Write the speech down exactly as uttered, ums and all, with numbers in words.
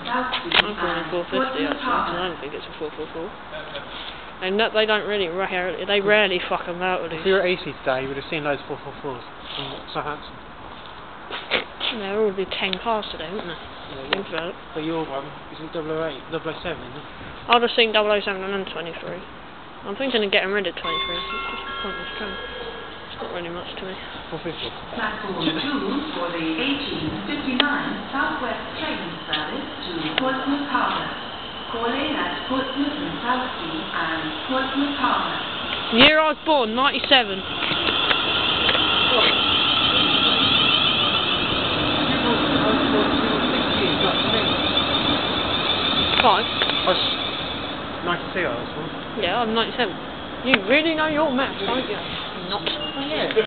I'm calling four fifty actually, because I don't think it's a four four four. And that they don't really rarely, they rarely fuck them out with these. If you were at A C today, you would have seen loads of four four fours from Southampton. There would be ten cars today, wouldn't there? Yeah, Think about it. But your one isn't double oh eight, double oh seven, isn't it? I'd have seen double oh seven and twenty-three. I'm thinking of getting rid of twenty-three. It's just a pointless train. It's not really much to me. four fifty. Platform two for the eighteen fifty-nine Southwest train service to Portsmouth Harbour. Calling at Portsmouth and Southsea and Portsmouth Harbour. Year I was born, ninety-seven. Five. I was ninety-two, I was born. Yeah, I'm ninety-seven. You really know your maths, don't you? Not. Oh, yeah.